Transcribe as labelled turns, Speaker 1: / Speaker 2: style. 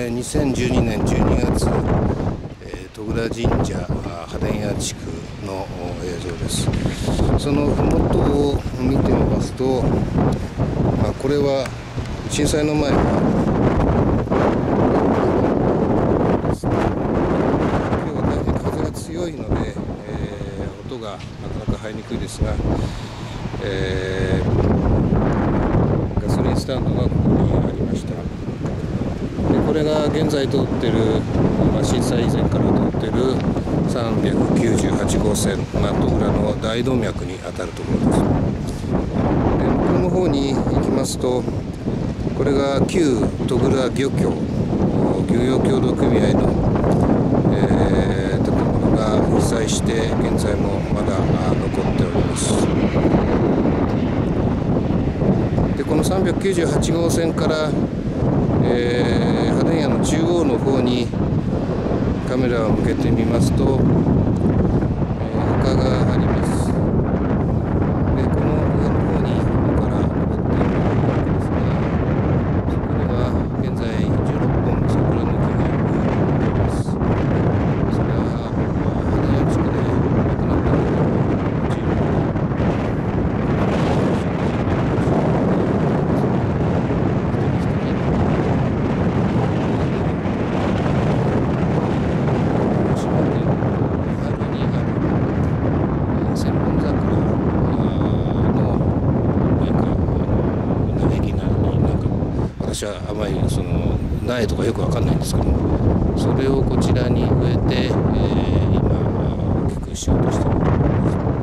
Speaker 1: 2012年12月、戸倉神社羽田屋地区の映像です。その麓を見てみますと、これは震災の前は今日は大変風が強いので、音がなかなか入りにくいですが、ガソリンスタンドがここにありました。でこれが現在通ってる、震災以前から通ってる398号線、戸倉の大動脈にあたるところです。で向こうの方に行きますと、これが旧戸倉漁協漁業協同組合の、建物が被災して現在もまだ残っております。でこの398号線から、羽田屋の中央の方にカメラを向けてみますと、丘があります。でこの上の方に今から登っているわけですが、これは現在16本の桜の木が植えられています。それは羽田屋地区で亡くなった方のモチーフに私はあまりその苗とかよくわかんないんですけども、それをこちらに植えて、今大きくしようとしているところです。